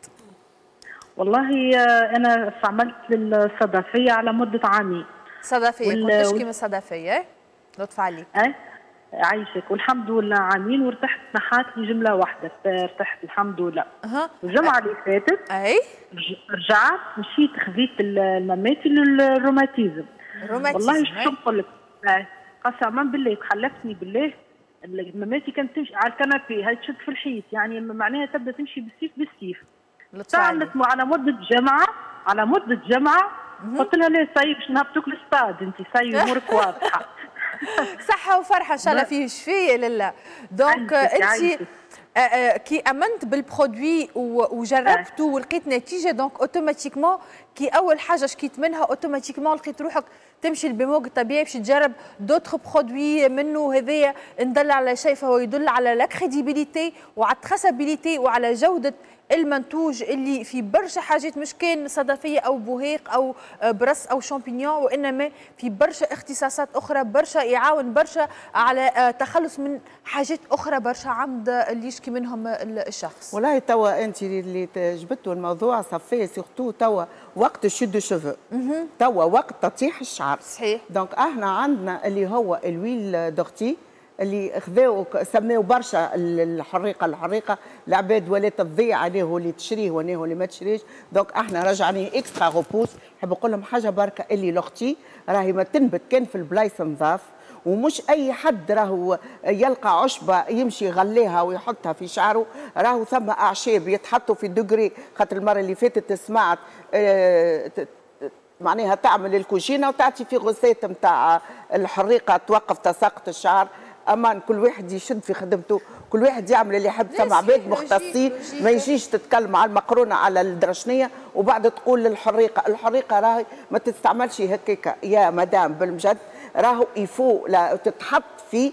والله انا استعملت الصدفيه على مده عامين. صدفيه كنت تشكي من الصدفيه؟ لطف عليك. اي عايشك. والحمد لله عامين وارتحت. نحات لي جمله واحده ارتحت الحمد لله. أه. الجمعه اللي فاتت اي رجعت مشيت خذيت المماتي للروماتيزم. الروماتيزم والله شو نقول لك قسما بالله خلفتني بالله. المماتي كانت تمشي على الكنابي هاي تشد في الحيط، يعني معناها تبدا تمشي بالسيف بالسيف. استعملت على مده جمعه على مده جمعه. قلت لها ليه ساي باش نهبطوك للستاد انت ساي امورك واضحه. صحه وفرحه ان شاء الله فيه شفيه لله. دونك انت كي امنت بالبرودوي وجربته ولقيت نتيجه دونك اوتوماتيكمون كي اول حاجه شكيت منها اوتوماتيكمون لقيت روحك تمشي للبموج الطبيعي باش تجرب دوتر برودوي منه. هذايا ندل على شيء فهو يدل على لا كريديبيليتي وعلى التراسابيليتي وعلى جوده المنتوج اللي في برشا حاجات مش كان صدفيه او بوهيق او برص او شامبينيون، وانما في برشا اختصاصات اخرى برشا يعاون برشا على تخلص من حاجات اخرى برشا عند اللي يشكي منهم الشخص. والله توا انت اللي جبتوا الموضوع صفيه سيرتو توا وقت الشد شوفو، توا وقت تطيح الشعر. صحيح. دونك احنا عندنا اللي هو الويل دورتي اللي خذاو سماو برشا الحريقه الحريقه العباد ولات تضيع عليه واللي تشريه ونيه واللي ما تشريش. دونك احنا رجعني اكسترا روبوس. نحب نقول لهم حاجه بركه اللي لاختي راهي ما تنبت كان في البلايص نظاف، ومش اي حد راهو يلقى عشبه يمشي يغليها ويحطها في شعره. راهو ثم اعشاب يتحطوا في دوغري. خاطر المره اللي فاتت سمعت اه معناها تعمل الكوجينه وتعطي في غسات نتاع الحريقه توقف تساقط الشعر. امان، كل واحد يشد في خدمته، كل واحد يعمل اللي يحب. ثم عباد مختصين، ما يجيش تتكلم على المقرونه على الدرشنيه وبعد تقول للحريقه. الحريقه راهي ما تستعملش هكاك يا مدام بالمجد، راهو يفو لا تتحط في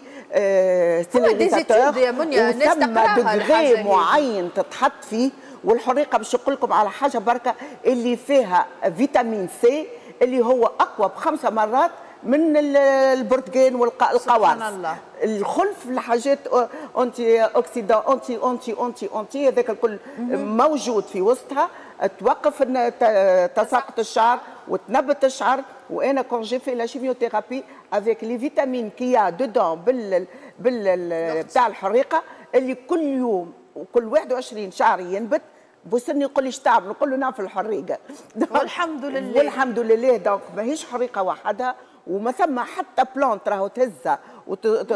ستيريليزاتور وثم دغري معين تتحط فيه. والحريقه باش نقول لكم على حاجه بركه اللي فيها فيتامين سي اللي هو اقوى بخمسه مرات من البرتقال والقوارص. سبحان الله. الخلف الحاجات انتي اوكسيدان انتي انتي انتي انتي هذاك الكل موجود في وسطها، توقف تساقط الشعر وتنبت الشعر. وانا كون جي في لا شيميوثيرابي افيك لي فيتامين كيا دودون بال بال بتاع الحريقه اللي كل يوم وكل واحد وعشرين شهر ينبت. بوسني يقول لي ايش تعمل؟ نقول له نعمل في الحريقه. والحمد لله والحمد لله. دونك ماهيش حريقه وحدها، وما ثم حتى بلانت راهو تهزها وت...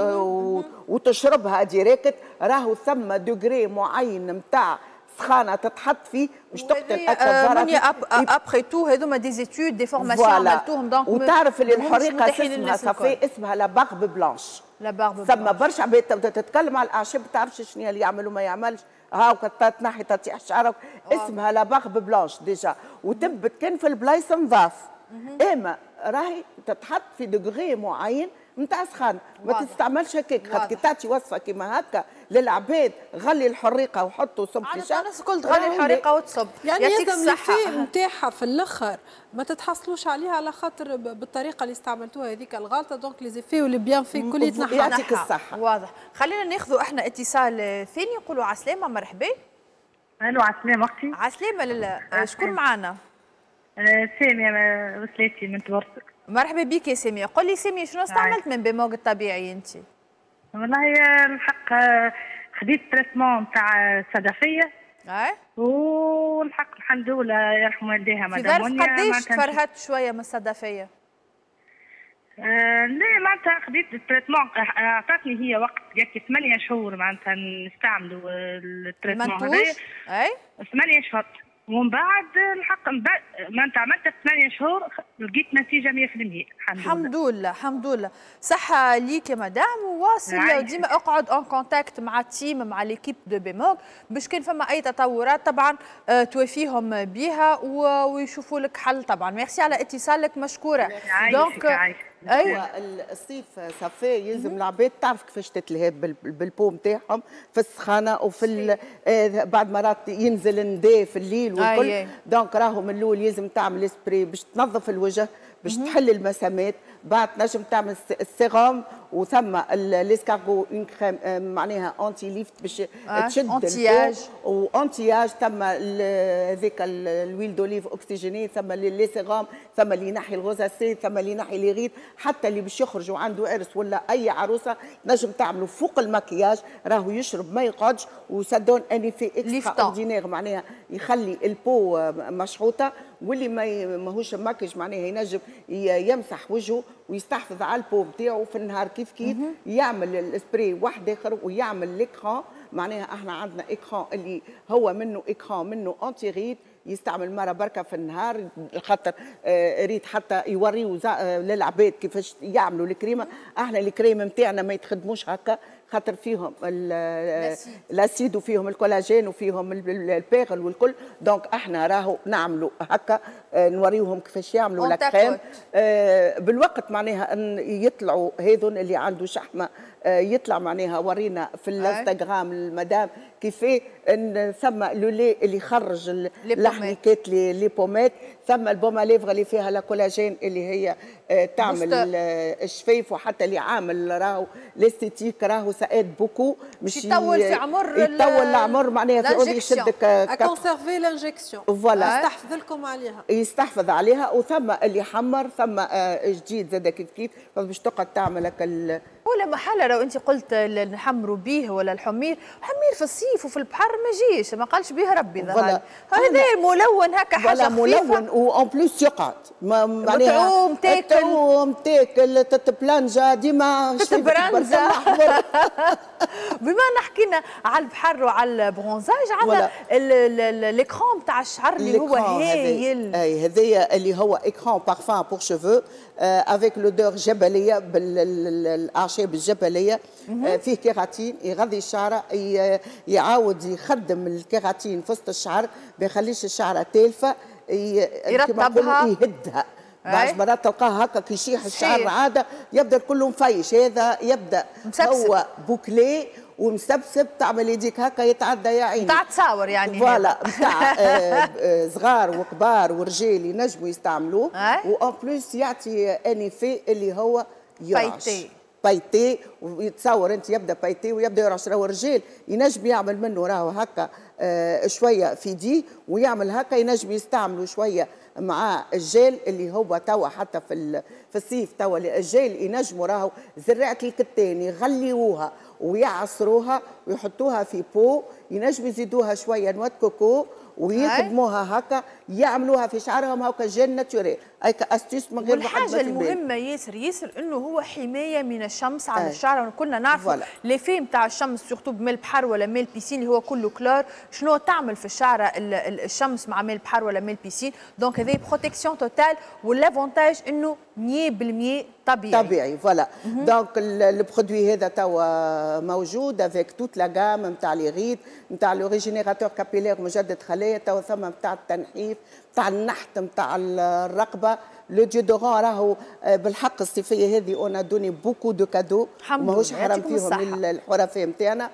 وتشربها ديريكت، راهو ثم دوغري معين نتاع سخانه تتحط فيه باش تقتل اكثر. مني ابخي تو هذوما دي زيتود دي فورماسيون عملتوهم. دونك وتعرف اللي الحريقه اسمها صافي اسمها لا باغب بلانش. لا باغب ثم برشا عباد تبدا تتكلم على الاعشاب ما تعرفش شنو اللي يعمل وما يعملش. هاو تنحي تطيح شعرك اسمها لا باغب بلانش ديجا، وتبت كان في البلايص نظاف. اما راهي تتحط في دغري معين نتاع سخانه، ما تستعملش هكاك. خاطر كي تعطي وصفه كيما هكا للعباد غلي الحريقه وحطوا صب في شهر. الناس الكل تغلي الحريقه وتصب. يعني لازم الفيه نتاعها في الاخر ما تتحصلوش عليها على خاطر بالطريقه اللي استعملتوها هذيك الغلطه. دونك لي زيفي واللي بيان في كل يتنحى. يعطيك الصحه. واضح. خلينا ناخذوا احنا اتصال ثاني. نقولوا عسلامه. مرحبا. الو عسلامه اختي. عسلامه. لا شكون معنا؟ ساميه وسلاتي من تبرسك. مرحبا بك يا ساميه. قل لي ساميه شنو استعملت من بيموج الطبيعي انت؟ والله الحق خديت تريتمون تاع صدفيه. اي. والحق الحمد لله يرحم والديها مدام منيا. في ظرف قديش تفرهت شويه من الصدفيه؟ آه لا معناتها خديت التريتمون اعطتني هي وقت ياكي ثمانية شهور معناتها نستعملوا التريتمون هذايا. اي. ثمانية شهور. ومن بعد الحق معناتها عملت ثمانية شهور لقيت نتيجه مية في المية. الحمد لله. الحمد لله. صحه ليك يا مدام. وواصل ديما اقعد اون كونتاكت مع التيم مع ليكيب دو بيموج باش كان فما اي تطورات طبعا آه توافيهم بها ويشوفوا لك حل. طبعا ميرسي على اتصالك مشكوره. دونك ايوه الصيف صافي يلزم العباد تعرف كيفاش تتلهب بالبو نتاعهم في السخانه وفي بعد مرات ينزل نداء في الليل والكل. دونك راهو من الاول لازم تعمل سبراي باش تنظف الوجه باش تحل المسامات. بعد تنجم تعمل السيروم وثم الاسكارغو اون كريم معناها انتي ليفت باش تشد انتياج وانتياج. ثم هذيك الويل دوليف اوكسجيني، ثم لي سيروم، ثم اللي ينحي الغوزاسي، ثم اللي ينحي لي غيط. حتى اللي باش يخرجوا عنده عرس ولا اي عروسه نجم تعملوا فوق المكياج راهو يشرب ما يقعدش وسدون اني في اكسترا اوردينير معناها يخلي البو مشحوطه. واللي ما ماهوش ماكيج معناها ينجم يمسح وجهه ويستحفظ على البو نتاعو في النهار كيف كيف. يعمل السبراي واحد اخر ويعمل ليكران معناها احنا عندنا اكران اللي هو منه اكران منه انتي ريد يستعمل مره بركه في النهار خاطر آه ريت حتى يوريو آه للعباد كيفاش يعملوا الكريمه. احنا الكريم نتاعنا ما يتخدموش هكا خاطر فيهم الاسيد وفيهم الكولاجين وفيهم البيغل والكل. دونك احنا راهو نعملوا هكا آه نوريوهم كيفاش يعملوا الكريم آه بالوقت معناها ان يطلعوا هذون اللي عنده شحمه آه يطلع معناها ورينا في الانستغرام المدام كيفاه ان ثم لولي اللي يخرج اللحميكات لي بومات، ثم البومه ليفغ اللي فيها الكولاجين اللي هي آه تعمل الشفايف، وحتى اللي عامل راهو الاستيتيك راهو ساعات بوكو مش يطول في عمر يطول العمر معناها في اودي يشدك اكونسيرفي لانجكسيون. فوالا يستحفظ لكم عليها يستحفظ عليها. وثم اللي حمر ثم آه جديد زاد كيف كيف باش تقعد تعمل هكا ولا محل. لو انت قلت نحمروا به ولا الحمير، حمير في الصيف وفي البحر ما جيش ما قالش به ربي ظهر هذا ملون هكا حاجه خفيفه ملون وان بليس يقعد مطعوم تاكل تاكل تاكل تتبلنجا ديما تتبرنزا. بما حكينا على البحر وعلى البرونزاج عندنا الاكران تاع الشعر اللي هو هايل. اي هذايا اللي هو اكران بارفان بور شيفو افيك لودور جبليه بالاعشاب الجبليه. فيه كيراتين يغذي الشعر، يعاود يخدم الكيراتين في وسط الشعر ما يخليش الشعره تالفه، يرطبها يهدها. بعض مرات تلقاه هكا كي يشيح الشعر عاده يبدا كله مفيش، هذا يبدا مسبسب. هو بوكلي ومسبسب، تعمل يديك هكا يتعدى يا عيني تاع تصاور يعني فوالا نتاع صغار وكبار ورجال ينجموا يستعملوه. وان بلوس يعطي انيفي اللي هو يرعش بايتي، ويتصور انت يبدا بايتي ويبدا يرعش. راهو الرجال ينجم يعمل منه راهو هكا آه شويه في دي ويعمل هكا، ينجم يستعملوا شويه مع الجيل اللي هو توا حتى في في الصيف توا الجيل ينجموا راهو زرعه الكتان يغليوها ويعصروها ويحطوها في بو، ينجموا يزيدوها شويه نواه كوكو ويخدموها هكا يعملوها في شعرهم هكا جيل ناتوريل. اي كاستيس من غير والحاجه المهمه ياسر ياسر انه هو حمايه من الشمس على الشعر. كنا نعرفوا لي في نتاع الشمس سورتو بماء البحر ولا ماء البيسين اللي هو كله كلور، شنو تعمل في الشعر الشمس مع ماء البحر ولا ماء البيسين. دونك هذه بروتيكسيون توتال، والافونتاج انه مية بالمية طبيعي طبيعي فوالا. دونك البرودوي هذا توا موجود افيك توت لا غام نتاع لي غيد نتاع لو ريجينيراتور كابيلير مجدد خلايا، توا ثم نتاع التنحيف نتاع النحت نتاع الرقبه. لو ديودورون راهو بالحق الصيفيه هذه اون دوني بوكو دو كادو ماهوش حرام فيهم الحرفاء نتاعنا.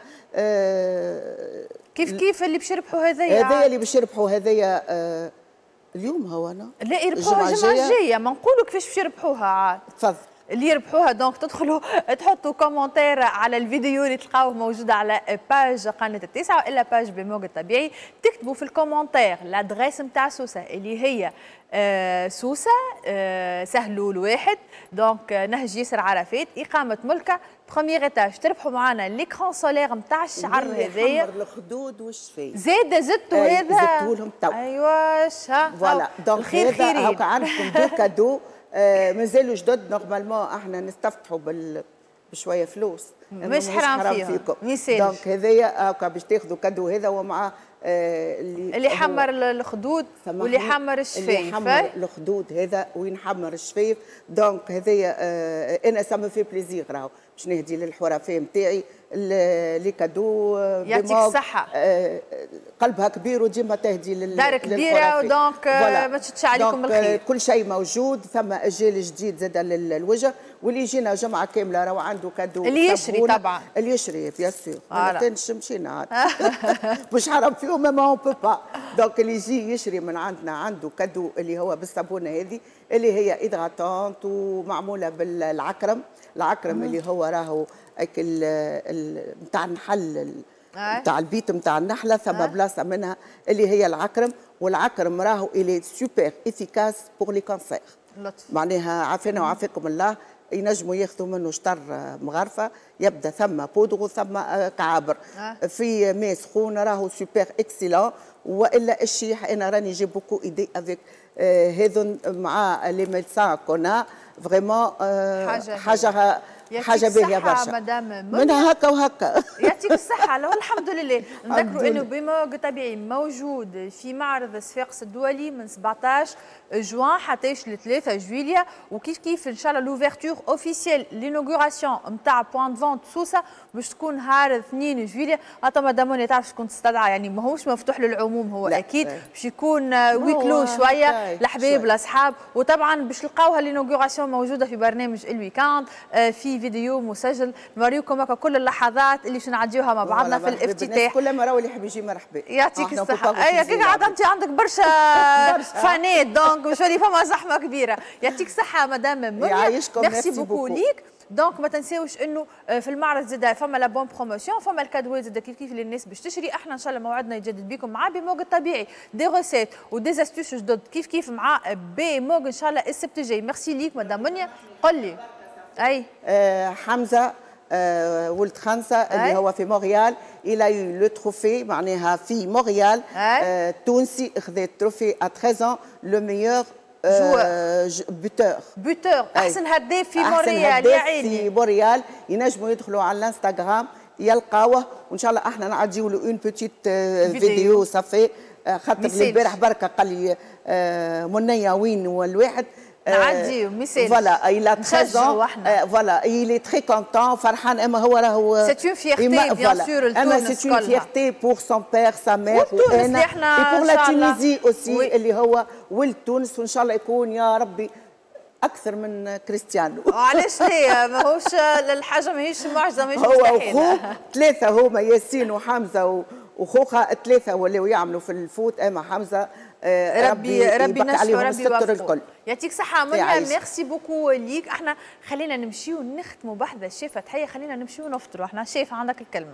أه كيف كيف اللي باش يربحوا هذايا هذايا اللي باش يربحوا هذايا أه اليوم هو انا لا يربحوها الجمعه الجايه، ما نقولوا كيفاش باش يربحوها عاد. تفضل اللي يربحوها دونك تدخلوا تحطوا كومنتير على الفيديو اللي تلقاوه موجود على باج قناه التاسعه والا باج بموج الطبيعي، تكتبوا في الكومنتير لادريس نتاع سوسه اللي هي آه سوسه آه سهلول واحد، دونك نهج ياسر عرفات اقامه ملكه بروميير ايتاج. تربحوا معنا ليكران سولير نتاع الشعر هذايا الخدود والشفايف زاد زدتوا هذا زدتوا لهم تو. ايوا فوالا دونك هذا هاكا عندكم دو كادو آه مازالوا جدد. نورمالمون احنا نستفتحوا بال بشويه فلوس مش حرام فيكم دونك هذايا هاكا باش تاخذوا كادو هذا ومع آه اللي اللي حمر الخدود واللي حمر الشفايف. اللي حمر الخدود هذا وينحمر الشفايف. دونك هذايا آه انا سا مو في بليزير راهو باش نهدي للحرفاء نتاعي لي كادو. يعطيك الصحة. آه قلبها كبير وديما تهدي لل دار كبيرة ودونك ما تشتش عليكم بالخير. كل شيء موجود، ثم جيل جديد زاد للوجه واللي يجينا جمعة كاملة راهو عنده كادو. اللي يشري طبعا اللي يشري بيان سور ما كانش مشينا مش حرام فيهم ما اون بو با. دونك اللي يجي يشري من عندنا عنده كادو اللي هو بالصابونة هذه اللي هي إيدغاتونت ومعمولة بالعكرم. العكرم اللي هو راهو نتاع النحل نتاع البيت نتاع النحله، ثم بلاصه منها اللي هي العكرم. والعكرم راهو الي سوبر افيكاس بور لي كانسير. معناها عافانا وعافاكم الله ينجموا ياخذوا منه شطر مغرفه، يبدا ثم بودغ ثم كعابر في ماء سخون راهو سوبر اكسيلون. والا الشيح انا راني جي بوكو ايدي افيك هذون مع لي ميدسان كونا فريمون حاجه حاجه حاجه باهيه برشا مدام منها هكا وهكا. يعطيك الصحه. لو الحمد لله نذكروا انه بموج طبيعي موجود في معرض صفاقس الدولي من سبعطاش جوان حتى ل ثلاثة جويليا، وكيف كيف ان شاء الله لوفيرتور اوفيسيال لينوغوراسيون نتاع بوان فونت سوسه باش تكون نهار اثنين جويليا. حتى مدام موني تعرف شكون تستدعى، يعني ماهوش مفتوح للعموم هو اكيد باش يكون ويكلو شويه الحبايب الاصحاب. وطبعا باش نلقاوها لينوغوراسيون موجوده في برنامج الويكاند في فيديو مسجل نوريكم هكا كل اللحظات اللي باش نعديوها مع بعضنا في الافتتاح. كل مرة اللي يحب يجي مرحبا. يعطيك الصحة. اي كيك عاد انت عندك برشا فانات دونك شوفي فما زحمة كبيرة. يعطيك الصحة مدام منى. ميرسي بوكو ليك. دونك ما تنساوش انه في المعرض زاد فما لا بون بروموسيون، فما الكادوات زاد كيف كيف اللي الناس باش تشري. احنا ان شاء الله موعدنا يتجدد بكم مع بموج الطبيعي دي روسيت ودي استوش جدد كيف كيف مع بموج ان شاء الله السبت الجاي. ميرسي ليك مدام منى. قل لي اي آه حمزه آه ولد خمسه اللي هو في مونريال الى يو لو تروفي معناها في مونريال آه تونسي اخذ التروفي ا ثلاثة ans لو ميور آه بوتور بوتور احسن هداف في مونريال يا عيني في مونريال ينجموا يدخلوا على الانستغرام يلقاوه وان شاء الله احنا نعديو له اون بوتيت فيديو صافي خاطر البارح بركه قال لي منيا وين والواحد نعديو ميساج فوالا il a treize ans voilà il est très content فرحان اما هو راهو c'est une fierté bien sûr اما c'est une fierté pour son père sa mère وانا et pour la Tunisie aussi اللي هو ولد تونس وان شاء الله يكون يا ربي اكثر من كريستيانو. علاش ليه ماهوش الحاجه ماهيش معجزه ماهيش مستحيله. هو وخوه ثلاثه هما ياسين وحمزه وخوخه ثلاثه ولاو يعملوا في الفوت اما حمزه ربي ربي نشفى ربي يوفقه. يعطيك صحة منيا ميرسي بوكو ليك. احنا خلينا نمشيو نختموا بحذا الشيف فتحية خلينا نمشيو نفطروا. احنا شيف عندك الكلمة.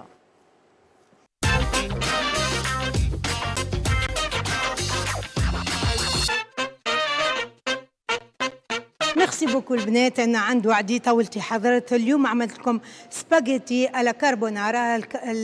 ميرسي بوكو البنات. انا عند وعدي طولتي حضرت اليوم عملت لكم سباغيتي على كاربونارا.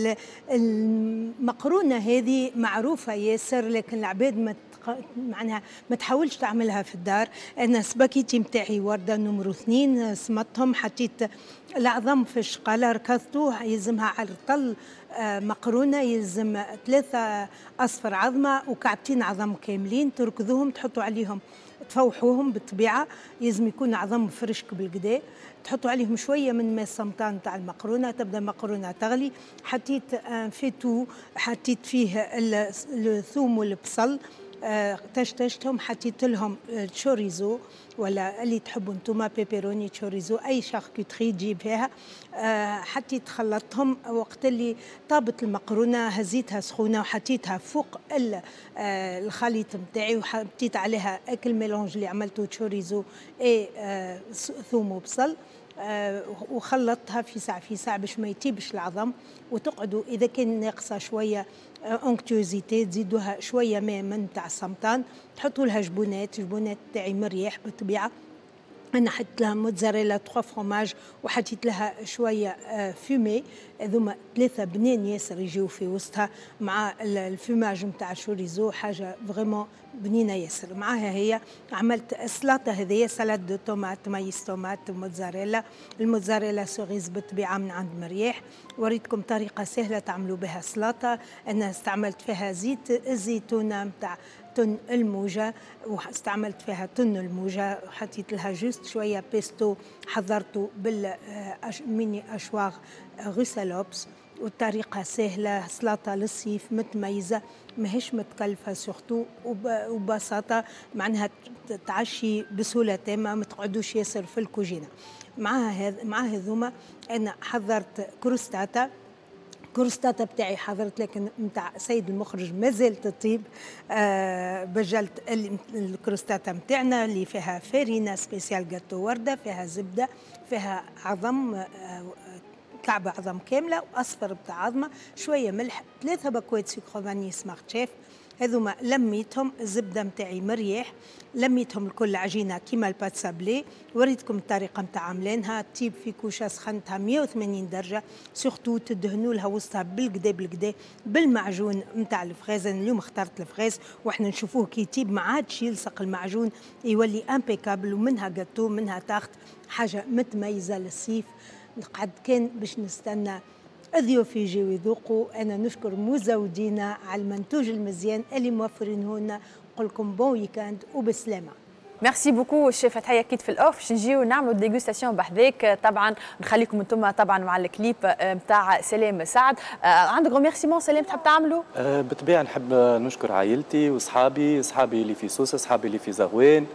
المقرونه هذه معروفه ياسر لكن العباد ما معناها ما تحاولش تعملها في الدار. انا سباغيتي نتاعي ورده نمرو اثنين سمطهم حطيت العظم في الشقاله ركضتوه يلزمها على الطل مقرونه يلزم ثلاثه اصفر عظمه وكعبتين عظم كاملين تركضوهم تحطوا عليهم تفوحوهم بالطبيعه لازم يكون عظم فرشك بالقدا تحطوا عليهم شويه من ماء السمطان تاع المقرونه تبدا المقرونه تغلي. حطيت فيتو حطيت فيه الثوم والبصل تشتشتهم حطيت لهم تشوريزو ولا اللي تحبوا انتم بيبروني تشوريزو اي شاركوتري تجيب فيها. حطيت خلطتهم وقت اللي طابت المقرونه هزيتها سخونه وحطيتها فوق الخليط نتاعي وحطيت عليها اكل ميلونج اللي عملته تشوريزو اي ثوم وبصل وخلطتها في ساعه في ساعه باش ما يطيبش العظم. وتقعدوا اذا كان ناقصه شويه اونكتوزيتي تزيدوها شويه ماء من تاع السمطان تحطوا لها جبونات. جبونات تاعي مريح بالطبيعه. انا حطيت لها موتزاريلا تخوا فروماج وحطيت لها شويه فومي. هذوما ثلاثه بنين ياسر يجيو في وسطها مع الفوماج نتاع الشوريزو حاجه فريمون بنينه ياسر. معاها هي عملت السلطه هذه سلطه دو طوماط مايس طوماط وموتزاريلا. الموتزاريلا سوريز بالطبيعه من عند مريح. وريتكم طريقه سهله تعملوا بها سلطه. انا استعملت فيها زيت الزيتونه نتاع تن الموجة واستعملت فيها تن الموجة وحطيت لها جوست شوية بيستو حضرته بالميني أشواغ غوسالوبس. والطريقة سهلة سلطة للصيف متميزة ماهيش متكلفة سورتو وببساطة معناها تعشي بسهولة تامة ما تقعدوش ياسر في الكوجينة. معها هذا مع هذوما أنا حضرت كروستاتا. كروستاتا بتاعي حضرت لكن نتاع سيد المخرج مازال تطيب. آه بجلت الكروستاتا نتاعنا اللي فيها فارينة سبيسيال جاتو وردة فيها زبدة فيها عظم آه كعبة عظم كاملة وأصفر بتاع عظمة شوية ملح ثلاثة باكوات سكر فاني سمارت شيف. هذوما لميتهم الزبده نتاعي مريح لميتهم الكل عجينه كيما البات سابلي. وريتكم الطريقه نتاع عاملينها تجيب في كوشه سخنتها مية وثمانين درجه سورتو تدهنوا لها وسطها بالكدا بالكدا بالمعجون نتاع الفريز. انا اليوم اخترت الفريز واحنا نشوفوه كي يطيب ما عادش يلصق المعجون يولي امبيكابل ومنها جاتو منها تاخت حاجه متميزه للصيف. قعد كان باش نستنى الضيوف يجيو يذوقوا. انا نشكر مزودينا على المنتوج المزيان اللي موفرينه لنا. نقول لكم بون ويكاند وبسلامه. ميرسي بوكو الشيف فتحيه. اكيد في الاوف باش نجيو نعملوا ديغوستاسيون بحذاك. طبعا نخليكم انتم طبعا مع الكليب نتاع سلام سعد. آه عندك ريميرسيمون سلام تحب تعملوا؟ آه بالطبيعه نحب نشكر عائلتي واصحابي اصحابي اللي في سوسه اصحابي اللي في زغوان.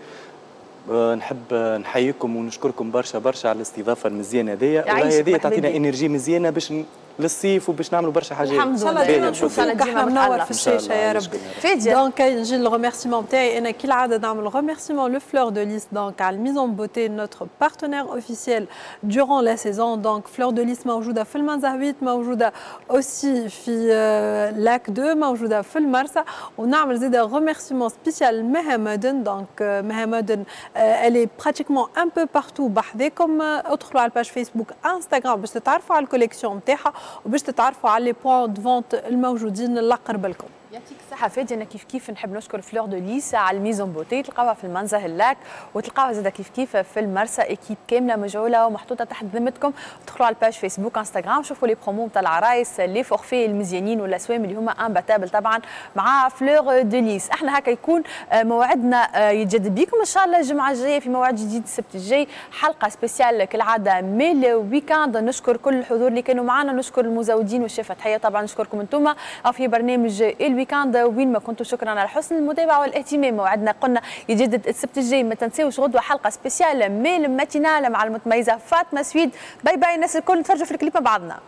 نحب نحييكم ونشكركم برشا برشا على الاستضافه المزيانه هذيا. وهي هذه تعطينا انرجي مزيانه باش للصيف وباش نعملوا برشا حاجات. الحمد لله ديما نشوفوك احنا منور في الشاشه يا ربي. فاديه دونك نجي الريميرسيمون بتاعي. انا كالعاده نعمل ريميرسيمون لو فلور دو ليس دونك على الميزون بوتي نوتر بارتنير اوفيسيال دورون لا سيزون. دونك فلور دو ليس موجوده في المنزهويت موجوده اوسي في لاك دو موجوده في المرسى. ونعمل زيد ريميرسيمون سبيسيال مها مدن. دونك مها مدن الي براتيكمون ان بو بارتو بحذاكم. ادخلوا على الباج فيسبوك انستغرام باش تتعرفوا على الكوليكسيون نتاعها وباش تتعرفوا على لي بوان دو فونت الموجودين اللي قرب لكم. يعطيك الصحة فادي. أنا كيف كيف نحب نشكر فلور دو ليس على الميزون بوتي، تلقاوها في المنزه اللاك وتلقاوها زاده كيف كيف في المرسى، اكيب كامله مجعوله ومحطوطه تحت ذمتكم. تدخلوا على الباج فيسبوك انستغرام شوفوا لي برومو نتاع العرايس، لي فورفي المزيانين والاسوام اللي هما امباتابل طبعا مع فلور دو ليس. احنا هكا يكون موعدنا يتجدد بكم ان شاء الله الجمعه الجايه في موعد جديد السبت الجاي، حلقه سبيسيال كالعاده ميل ويكاند. نشكر كل الحضور اللي كانوا معنا، نشكر المزودين والشيفه تحيه طبعا، نشكركم انتم في برنامج الويكاند وين ما كنتوا. شكرا على حسن المتابعه والاهتمام. موعدنا قلنا يجدد السبت الجاي، ما تنساوش غدوه حلقه سبيسيال ميل ماتينال مع المتميزه فاطمه سويد. باي باي الناس الكل، نتفرجوا في الكليب مع بعضنا.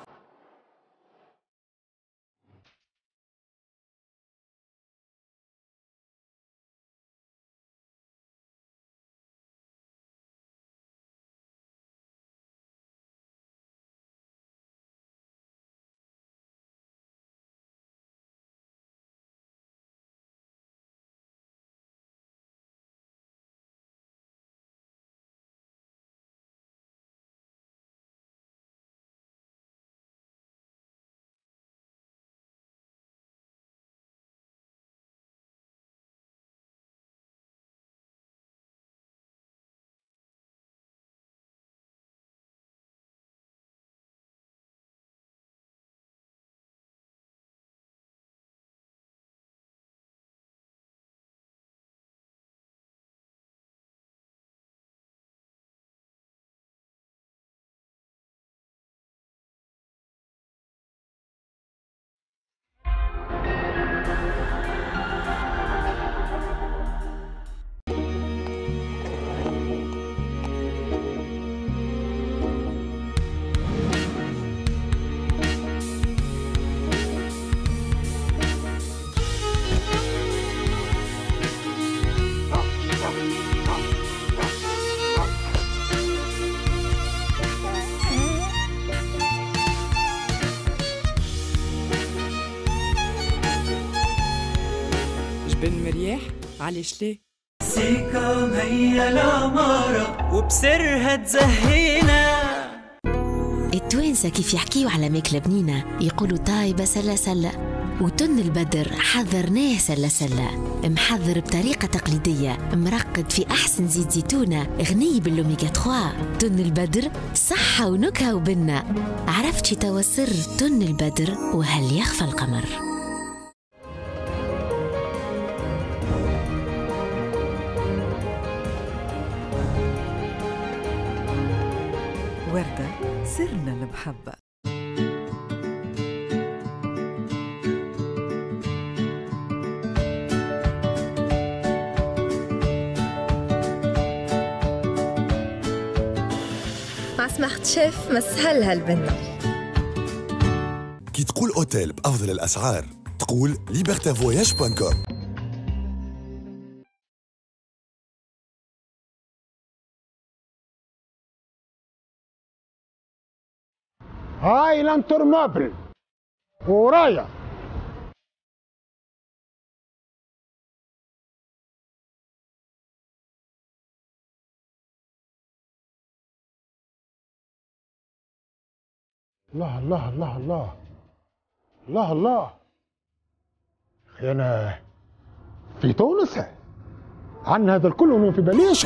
بن مرياح علاش ليه؟ سيكم هي العمارة وبسرها تزهينا. التوانسة كيف يحكيوا على ماكلة بنينة يقولوا طايبة سلة سلة، وتن البدر حضرناه سلة سلة، محضر بطريقة تقليدية، مرقد في أحسن زيت زيتونة، غني بالأوميغا ثلاثة. تن البدر صحة ونكهة وبنة. عرفت شي توا سر تن البدر وهل يخفى القمر؟ وردة سرنا المحبة. مع سماحة شيف مسهلها البنة. كي تقول اوتيل بأفضل الأسعار تقول ليبرتي فواياج دوت كوم. هاي لانتر مابل ورايا الله الله الله الله الله الله. اخي انا في تونس عن هذا الكل وما في باليش.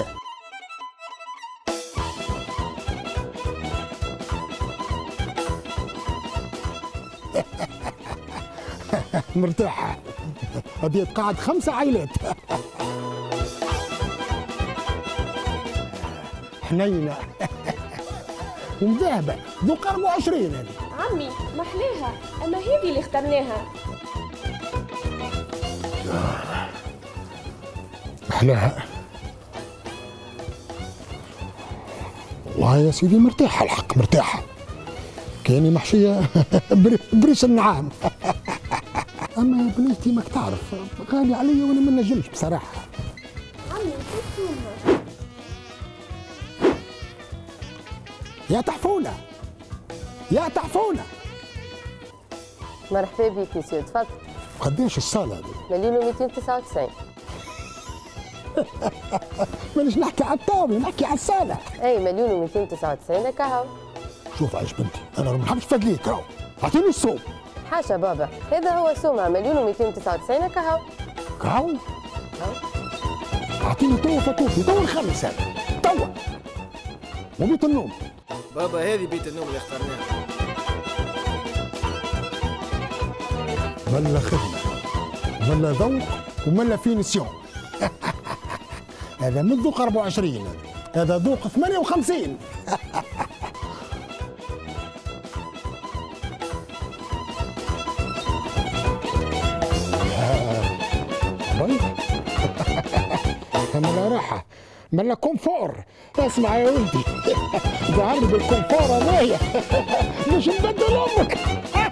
مرتاحة، هذه تقعد خمسة عائلات. حنينة ومذهبة ذوق أربعة وعشرين. هذه عمي محلاها، أما هذه اللي اخترناها. محلاها والله يا سيدي، مرتاحة الحق مرتاحة. كاني محشية بريش النعام. اما بنيتي ماك تعرف غالي عليا وانا ما نجمش بصراحه. عمي كيف يا تحفونه يا تحفونه. مرحبا بك يا سيدي، تفضل. قداش الصاله هذه؟ مليون ومئتين وتسعة وتسعين. مانيش نحكي على الطاوله، نحكي على الصاله. اي مليون ومئتين وتسعة وتسعين هكا هاو. شوف عايش بنتي، انا ما نحبش فدليك راهو، اعطيني الصوم. حاشا بابا، هذا هو سومة مليون ومئتين وتسعة وتسعين كهو. كهو؟ اعطيني توا فاتورتي توا نخلص هذا توا. وبيت النوم بابا هذه بيت النوم اللي اخترناها. ملا خدمة ملا ذوق وملا فينيسيون. هذا من ذوق أربعة وعشرين، هذا ذوق ثمانية وخمسين. ملا راحة ملا كونفور. اسمع يا ولدي، ظهرني بالكونفور هذايا مش نبدل امك.